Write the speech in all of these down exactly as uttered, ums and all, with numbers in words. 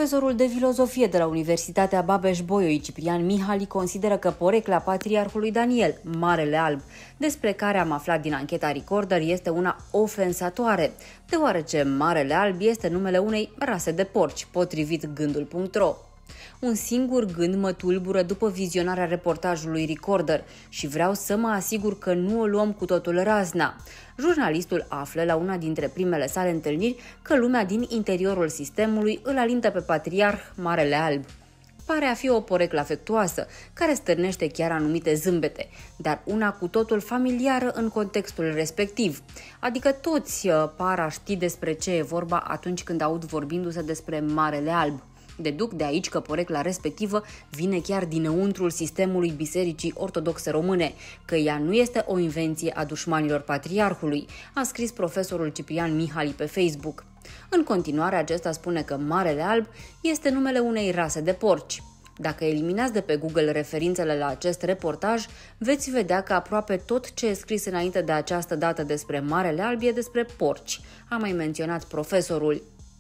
Profesorul de filozofie de la Universitatea Babeș-Bolyai, Ciprian Mihali, consideră că porecla patriarhului Daniel, Marele Alb, despre care am aflat din ancheta Recorder, este una ofensatoare, deoarece Marele Alb este numele unei rase de porci, potrivit gândul punct ro. Un singur gând mă tulbură după vizionarea reportajului Recorder și vreau să mă asigur că nu o luăm cu totul razna. Jurnalistul află la una dintre primele sale întâlniri că lumea din interiorul sistemului îl alintă pe patriarh Marele Alb. Pare a fi o poreclă afectuoasă, care stârnește chiar anumite zâmbete, dar una cu totul familiară în contextul respectiv. Adică toți par a ști despre ce e vorba atunci când aud vorbindu-se despre Marele Alb. Deduc de aici că porecla respectivă vine chiar dinăuntrul sistemului Bisericii Ortodoxe Române, că ea nu este o invenție a dușmanilor patriarhului, a scris profesorul Ciprian Mihali pe Facebook. În continuare, acesta spune că Marele Alb este numele unei rase de porci. Dacă eliminați de pe Google referințele la acest reportaj, veți vedea că aproape tot ce e scris înainte de această dată despre Marele Alb e despre porci, a mai menționat profesorul.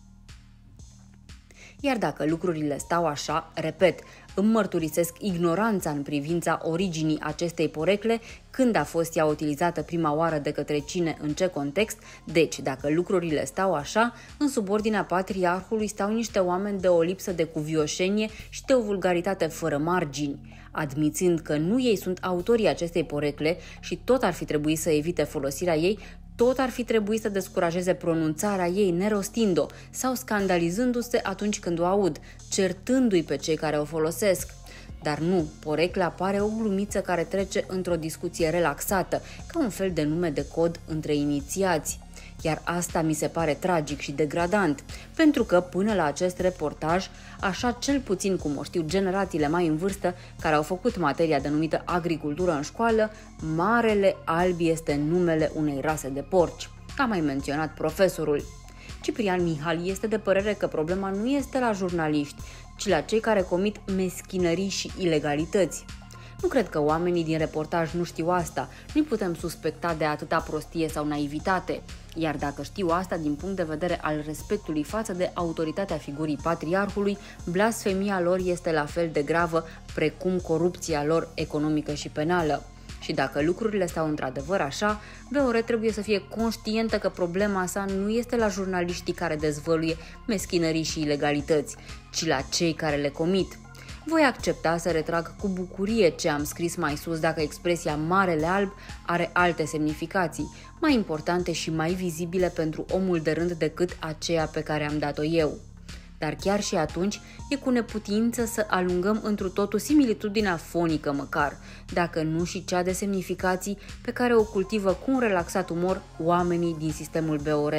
Iar dacă lucrurile stau așa, repet, îmi mărturisesc ignoranța în privința originii acestei porecle, când a fost ea utilizată prima oară de către cine, în ce context, deci dacă lucrurile stau așa, în subordinea patriarhului stau niște oameni de o lipsă de cuvioșenie și de o vulgaritate fără margini. Admițând că nu ei sunt autorii acestei porecle și tot ar fi trebuit să evite folosirea ei, tot ar fi trebuit să descurajeze pronunțarea ei nerostind-o sau scandalizându-se atunci când o aud, certându-i pe cei care o folosesc. Dar nu, porecla pare o glumiță care trece într-o discuție relaxată, ca un fel de nume de cod între inițiați. Iar asta mi se pare tragic și degradant, pentru că până la acest reportaj, așa cel puțin cum o știu generațiile mai în vârstă care au făcut materia denumită agricultură în școală, Marele Alb este numele unei rase de porci, a mai menționat profesorul. Ciprian Mihali este de părere că problema nu este la jurnaliști, ci la cei care comit meschinării și ilegalități. Nu cred că oamenii din reportaj nu știu asta, nu-i putem suspecta de atâta prostie sau naivitate. Iar dacă știu asta din punct de vedere al respectului față de autoritatea figurii patriarhului, blasfemia lor este la fel de gravă precum corupția lor economică și penală. Și dacă lucrurile stau într-adevăr așa, B O R trebuie să fie conștientă că problema sa nu este la jurnaliștii care dezvăluie meschinării și ilegalități, ci la cei care le comit. Voi accepta să retrag cu bucurie ce am scris mai sus dacă expresia Marele Alb are alte semnificații, mai importante și mai vizibile pentru omul de rând decât aceea pe care am dat-o eu. Dar chiar și atunci e cu neputință să alungăm întru totul similitudinea fonică măcar, dacă nu și cea de semnificații pe care o cultivă cu un relaxat umor oamenii din sistemul B O R.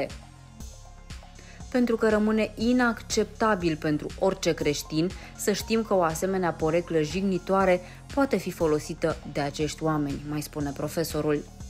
Pentru că rămâne inacceptabil pentru orice creștin să știm că o asemenea poreclă jignitoare poate fi folosită de acești oameni, mai spune profesorul.